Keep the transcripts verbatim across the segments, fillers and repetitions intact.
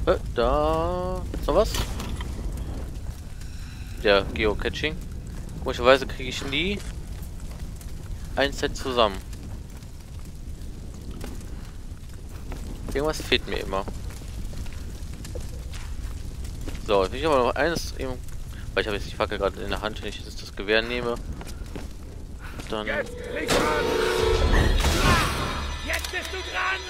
Äh, da ist noch was. Ja, Geocaching. Komischerweise kriege ich nie ein Set zusammen. Irgendwas fehlt mir immer. So, jetzt will ich aber noch eines eben, weil ich habe jetzt die Fackel gerade in der Hand, wenn ich jetzt das Gewehr nehme. Dann. Jetzt, leg an! Jetzt bist du dran!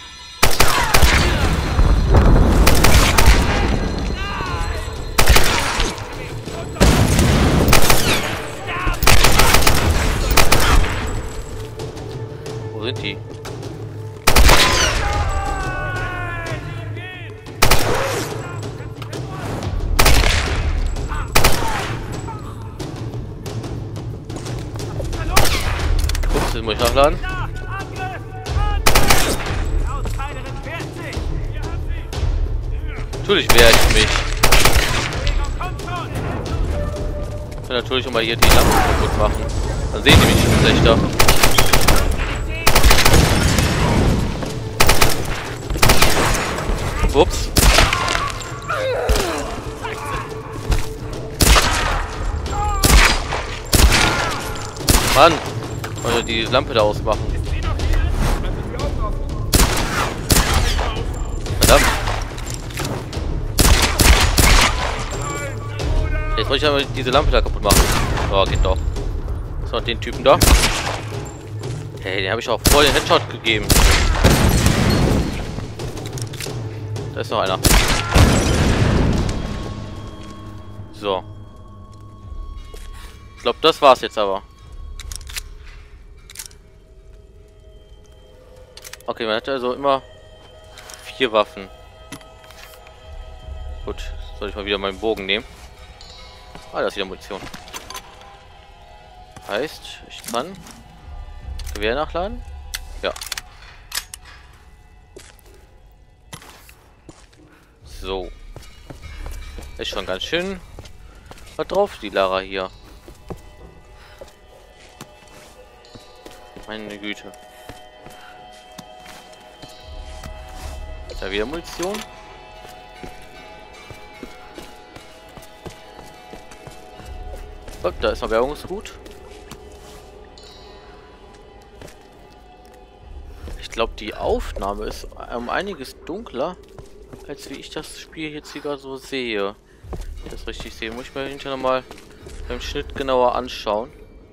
Wo sind die? Ups, den muss ich nachladen. Natürlich wehre ich mich. Ich kann natürlich auch mal hier die Lampe kaputt machen. Dann sehen die mich schon schlechter. Ups. Mann! Wollte die Lampe da ausmachen. Verdammt. Jetzt wollte ich aber diese Lampe da kaputt machen. Oh, geht doch. Ist noch den Typen da? Hey, den habe ich auch voll den Headshot gegeben. Da ist noch einer. So. Ich glaube, das war's jetzt aber. Okay, man hat also immer vier Waffen. Gut, soll ich mal wieder meinen Bogen nehmen. Ah, da ist wieder Munition. Heißt, ich kann Gewehr nachladen? Ja. So. Ist schon ganz schön was drauf, die Lara hier. Meine Güte. Da wieder Munition. Oh, da ist noch Bergungsgut. Ich glaube, die Aufnahme ist um einiges dunkler, als wie ich das Spiel jetzt hier so sehe. Wenn ich das richtig sehe, muss ich mir hinterher mal beim Schnitt genauer anschauen.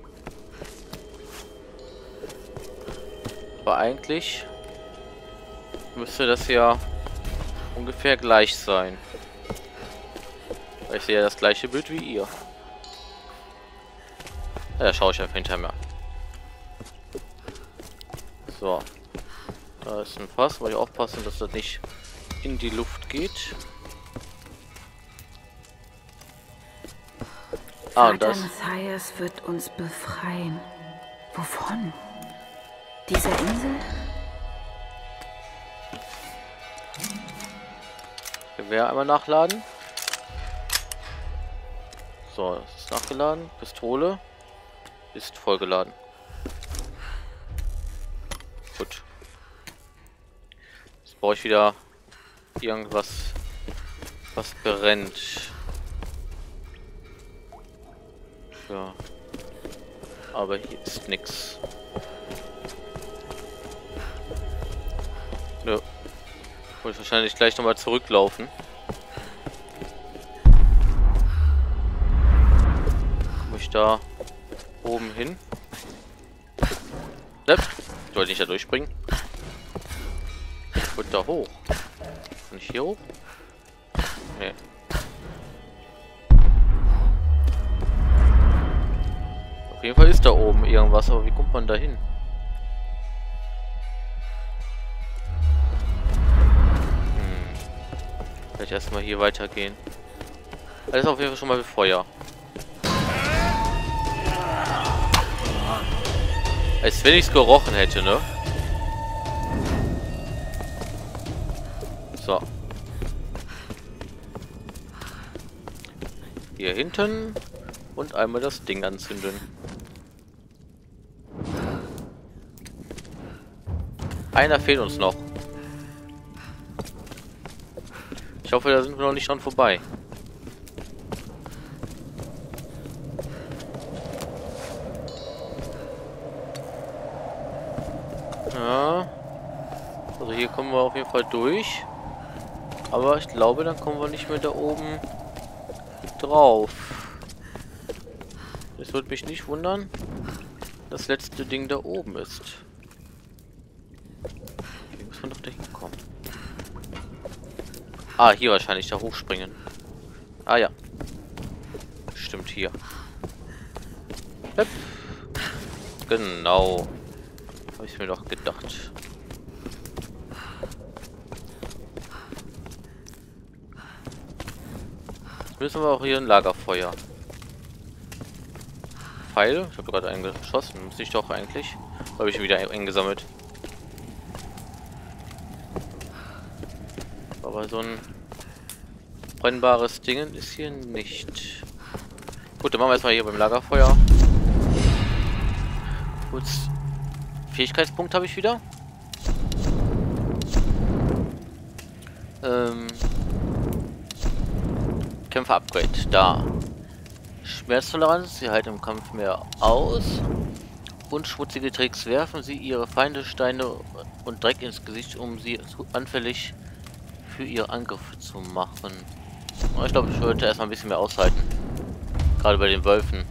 Aber eigentlich müsste das ja ungefähr gleich sein. Weil ich sehe ja das gleiche Bild wie ihr. Ja, da schaue ich einfach hinterher mal. So. Da ist ein Fass, weil ich aufpassen, dass das nicht in die Luft geht. Ah, und das. Matthias wird uns befreien. Wovon? Dieser Insel? Gewehr einmal nachladen. So, das ist nachgeladen. Pistole ist vollgeladen. Gut. Jetzt brauche ich wieder irgendwas, was brennt. Ja. Aber hier ist nichts. Nö. Muss ich wahrscheinlich gleich nochmal zurücklaufen. Komme ich da oben hin? Ne? Ich wollte nicht da durchspringen. Ich wollte da hoch. Kann ich hier hoch? Nee. Auf jeden Fall ist da oben irgendwas, aber wie kommt man da hin? Vielleicht erstmal hier weitergehen. Alles auf jeden Fall schon mal Feuer. Als wenn ich es gerochen hätte, ne? So. Hier hinten. Und einmal das Ding anzünden. Einer fehlt uns noch. Ich hoffe, da sind wir noch nicht dran vorbei. Ja. Also hier kommen wir auf jeden Fall durch. Aber ich glaube, dann kommen wir nicht mehr da oben drauf. Es würde mich nicht wundern, das letzte Ding da oben ist. Hier muss man doch da hinkommen. Ah, hier wahrscheinlich da hochspringen. Ah ja. Stimmt hier. Hüpp. Genau. Habe ich mir doch gedacht. Jetzt müssen wir auch hier ein Lagerfeuer. Pfeil? Ich habe gerade einen geschossen. Muss ich doch eigentlich. Habe ich wieder eingesammelt. Aber so ein brennbares Ding ist hier nicht. Gut, dann machen wir erstmal hier beim Lagerfeuer. Kurz. Fähigkeitspunkt habe ich wieder. Ähm. Kämpfer-Upgrade. Da. Schmerztoleranz. Sie halten im Kampf mehr aus. Und schmutzige Tricks. Werfen Sie Ihre Feinde Steine und Dreck ins Gesicht, um sie anfällig für ihre Angriffe zu machen. Aber ich glaube, ich sollte erstmal ein bisschen mehr aushalten. Gerade bei den Wölfen.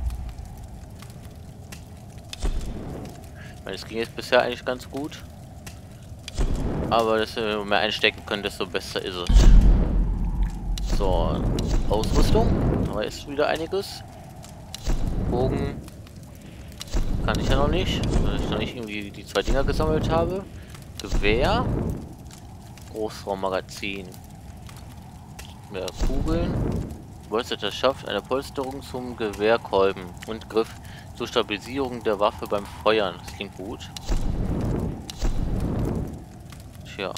Ich meine, es ging jetzt bisher eigentlich ganz gut. Aber desto mehr einstecken können, desto besser ist es. So, Ausrüstung. Da ist wieder einiges. Bogen kann ich ja noch nicht, weil ich noch nicht irgendwie die zwei Dinger gesammelt habe. Gewehr. Großraummagazin. Mehr Kugeln. Bolster schafft eine Polsterung zum Gewehrkolben und Griff zur Stabilisierung der Waffe beim Feuern. Das klingt gut. Tja.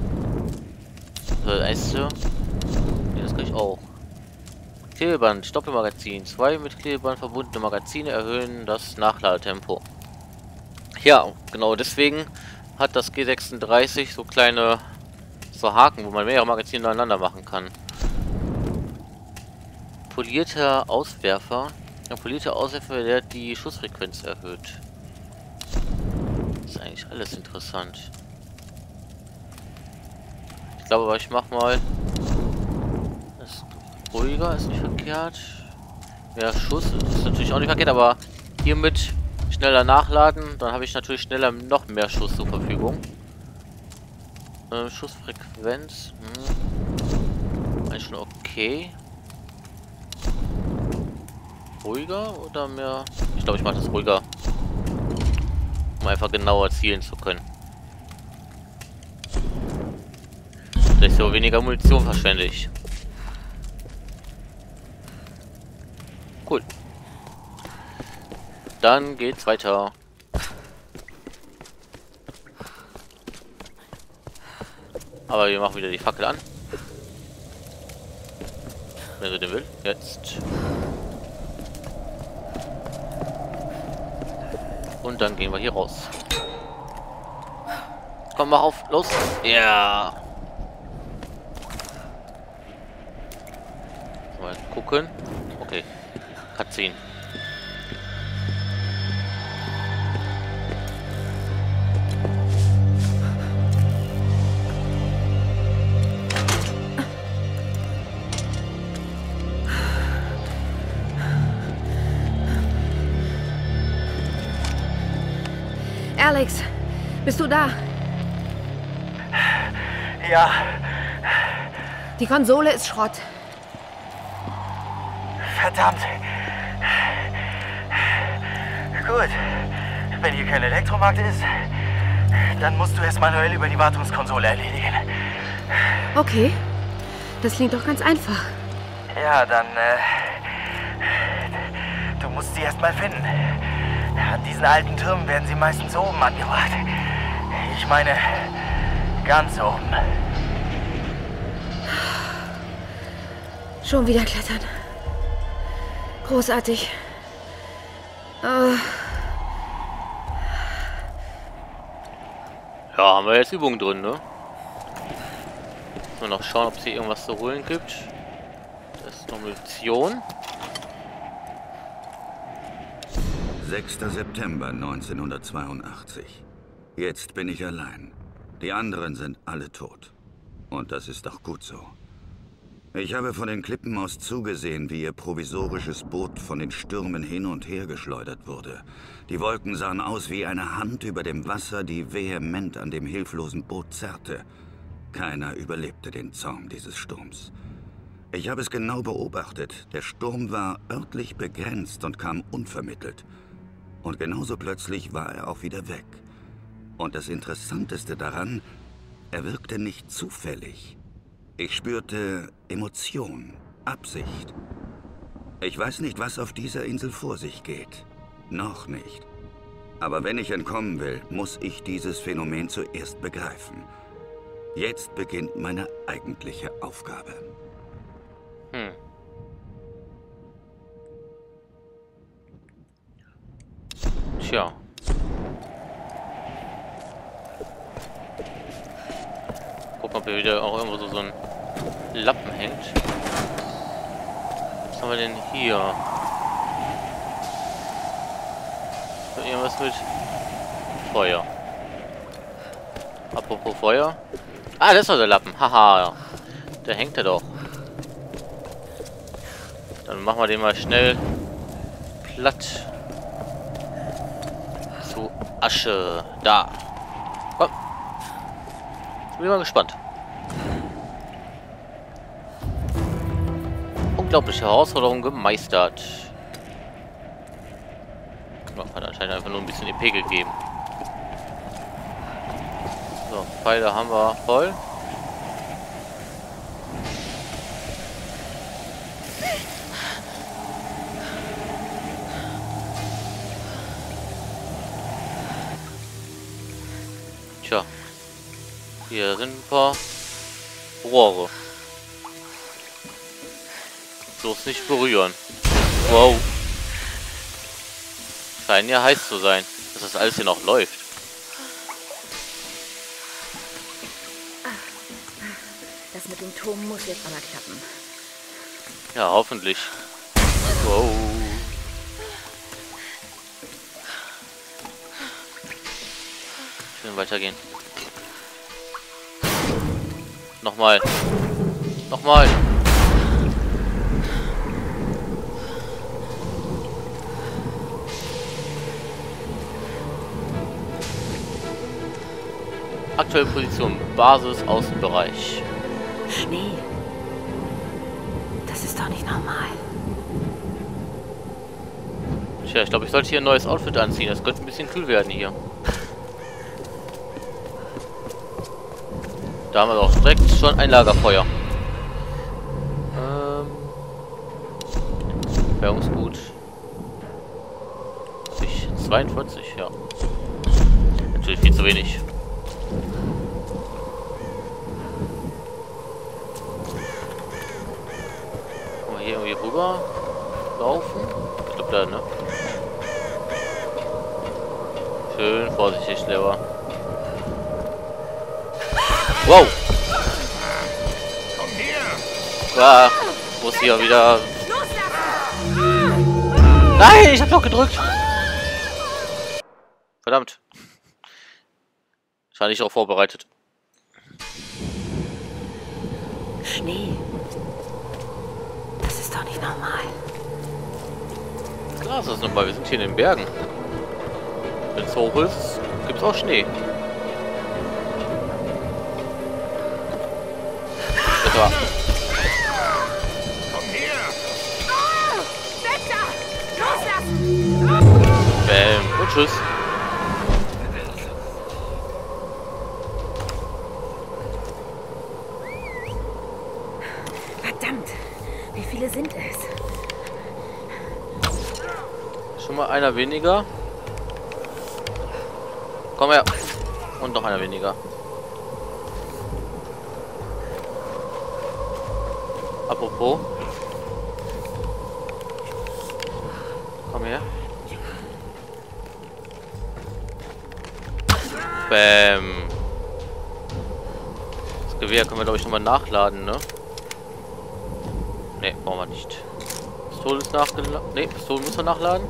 Das erste. Nee, das kann ich auch. Klebeband, Doppelmagazin. Zwei mit Klebeband verbundene Magazine erhöhen das Nachladetempo. Ja, genau deswegen hat das G sechsunddreißig so kleine so Haken, wo man mehrere Magazine aneinander machen kann. Polierter Auswerfer. Ein polierter Auswerfer, der die Schussfrequenz erhöht. Das ist eigentlich alles interessant. Ich glaube aber, ich mach mal. Das ist ruhiger, ist nicht verkehrt. Mehr Schuss ist natürlich auch nicht verkehrt, aber hiermit schneller nachladen, dann habe ich natürlich schneller noch mehr Schuss zur Verfügung. Äh, Schussfrequenz. Hm. Eigentlich schon okay. Ruhiger oder mehr? Ich glaube, ich mache das ruhiger. Um einfach genauer zielen zu können. Vielleicht so weniger Munition verschwende ich. Cool. Dann geht's weiter. Aber wir machen wieder die Fackel an. Wenn sie den will. Jetzt. Und dann gehen wir hier raus. Komm, mach auf. Los. Ja. Mal gucken. Okay. Cutscene. Alex, bist du da? Ja. Die Konsole ist Schrott. Verdammt. Gut. Wenn hier kein Elektromarkt ist, dann musst du es manuell über die Wartungskonsole erledigen. Okay. Das klingt doch ganz einfach. Ja, dann, äh... Du musst sie erst mal finden. An diesen alten Türmen werden sie meistens oben angebracht. Ich meine, ganz oben. Schon wieder klettern. Großartig. Oh. Ja, haben wir jetzt Übungen drin, ne? Nur noch schauen, ob es hier irgendwas zu holen gibt. Das ist noch Munition. sechster September neunzehnhundertzweiundachtzig. Jetzt bin ich allein. Die anderen sind alle tot. Und das ist auch gut so. Ich habe von den Klippen aus zugesehen, wie ihr provisorisches Boot von den Stürmen hin und her geschleudert wurde. Die Wolken sahen aus wie eine Hand über dem Wasser, die vehement an dem hilflosen Boot zerrte. Keiner überlebte den Zorn dieses Sturms. Ich habe es genau beobachtet. Der Sturm war örtlich begrenzt und kam unvermittelt. Und genauso plötzlich war er auch wieder weg. Und das Interessanteste daran, er wirkte nicht zufällig. Ich spürte Emotion, Absicht. Ich weiß nicht, was auf dieser Insel vor sich geht. Noch nicht. Aber wenn ich entkommen will, muss ich dieses Phänomen zuerst begreifen. Jetzt beginnt meine eigentliche Aufgabe. Hm. Tja. Gucken, ob hier wieder auch irgendwo so, so ein Lappen hängt. Was haben wir denn hier? Irgendwas mit Feuer. Apropos Feuer. Ah, das ist doch der Lappen. Haha. Der hängt ja doch. Dann machen wir den mal schnell platt. Zu Asche. Da. Komm. Bin mal gespannt. Unglaubliche Herausforderung gemeistert. Ja, hat anscheinend einfach nur ein bisschen E P gegeben. So, Pfeile haben wir voll. Tja. Hier sind ein paar Rohre. Bloß nicht berühren. Wow. Scheint ja heiß zu sein, dass das alles hier noch läuft. Das mit dem Turm muss jetzt aber klappen. Ja, hoffentlich. Wow. Schön weitergehen. Nochmal. Nochmal. Aktuelle Position, Basis, Außenbereich. Schnee. Das ist doch nicht normal. Tja, ich glaube, ich sollte hier ein neues Outfit anziehen. Das könnte ein bisschen kühl werden hier. Da haben wir doch direkt schon ein Lagerfeuer. Ähm. Währungsgut. zweiundvierzig, ja. Natürlich viel zu wenig. Können wir hier irgendwie rüber laufen? Ich glaube da, ne? Schön vorsichtig, clever. Wow! Komm her! Ah, muss hier wieder. Nein, ich hab doch gedrückt! Verdammt. Ich war nicht darauf vorbereitet. Schnee. Das ist doch nicht normal. Klar, das ist normal. Wir sind hier in den Bergen. Wenn es hoch ist, gibt es auch Schnee. Etwa. Komm her! Bäm. Und tschüss. Verdammt. Wie viele sind es? Schon mal einer weniger. Komm her. Und noch einer weniger. Apropos. Komm her. Bäm. Gewehr können wir, glaube ich, nochmal nachladen, ne? Ne, brauchen wir nicht. Pistole ist nachgeladen. Ne, Pistole muss man nachladen.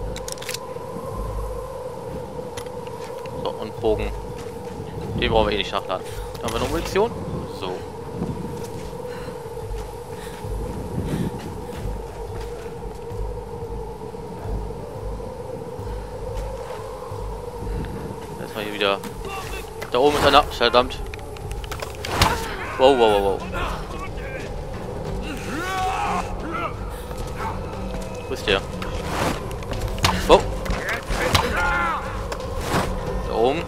So, und Bogen. Den brauchen wir eh nicht nachladen. Haben wir noch Munition? So. Erstmal hier wieder. Da oben ist einer. Verdammt. Wow, wow, wow, wow. Wo ist der? Oh. Da oben.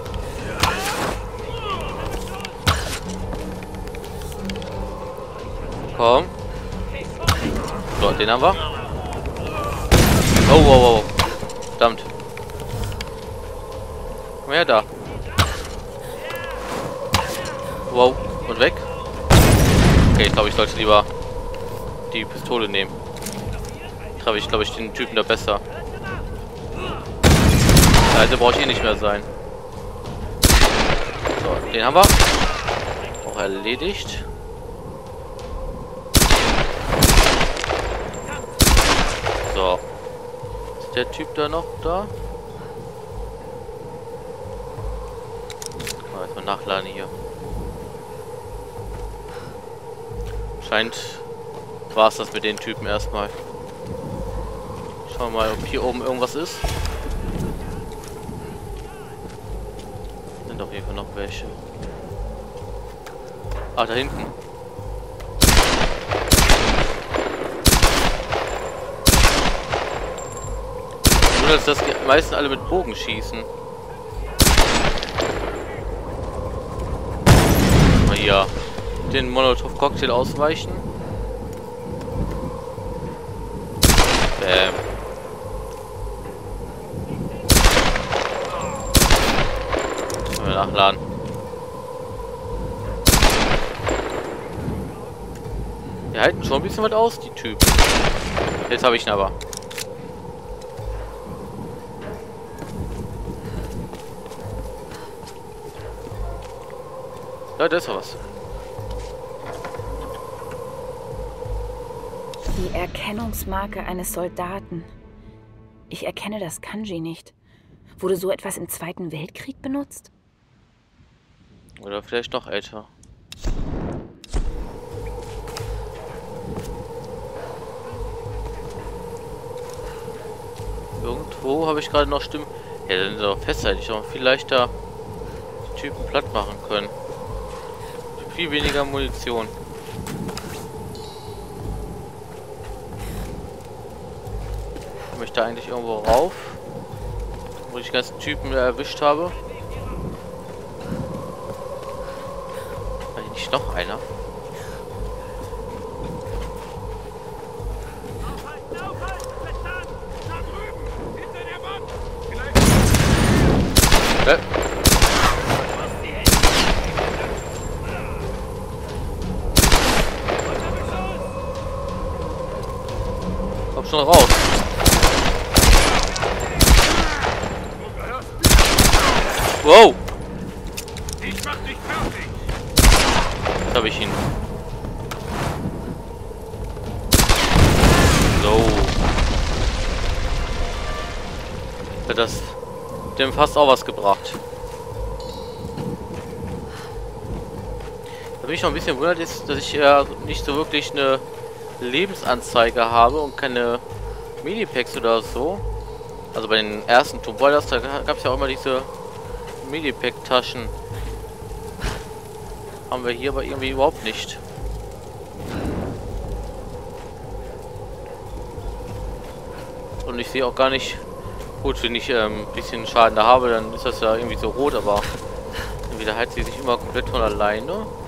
Komm. So, den haben wir. Oh, wow, wow. Verdammt. Komm her, da. Wow. Und weg. Okay, ich glaube, ich sollte lieber die Pistole nehmen. Treffe ich, glaube ich, den Typen da besser. Also brauche ich eh nicht mehr sein. So, den haben wir. Auch erledigt. So. Ist der Typ da noch da? Mal erstmal nachladen hier. Scheint war es das mit den Typen erstmal. Schauen wir mal, ob hier oben irgendwas ist. Sind auf jeden Fall noch welche. Ah, da hinten. Nur, dass das die meisten alle mit Bogen schießen. Mal hier den Molotov-Cocktail ausweichen. Bäm. Können wir nachladen. Die halten schon ein bisschen was aus, die Typen. Jetzt habe ich ihn aber. Ja, da ist doch was. Die Erkennungsmarke eines Soldaten. Ich erkenne das Kanji nicht. Wurde so etwas im Zweiten Weltkrieg benutzt? Oder vielleicht noch älter. Irgendwo habe ich gerade noch Stimmen. Ja, dann ist auch fest, hätte ich auch viel leichter die Typen platt machen können. Viel weniger Munition. Komme ich da eigentlich irgendwo rauf? Wo ich die ganzen Typen erwischt habe? War hier nicht noch einer? Äh. Komm schon raus. Wow. Ich mach dich fertig. Jetzt habe ich ihn. So. Hat das dem fast auch was gebracht. Da bin ich noch ein bisschen wundert, ist, dass ich ja nicht so wirklich eine Lebensanzeige habe und keine Medipacks oder so. Also bei den ersten Tomb Raiders, da gab es ja auch immer diese Medipack-Taschen. Haben wir hier aber irgendwie überhaupt nicht. Und ich sehe auch gar nicht... Gut, wenn ich ähm, ein bisschen Schaden da habe, dann ist das ja irgendwie so rot, aber entweder heilt sie sich immer komplett von alleine.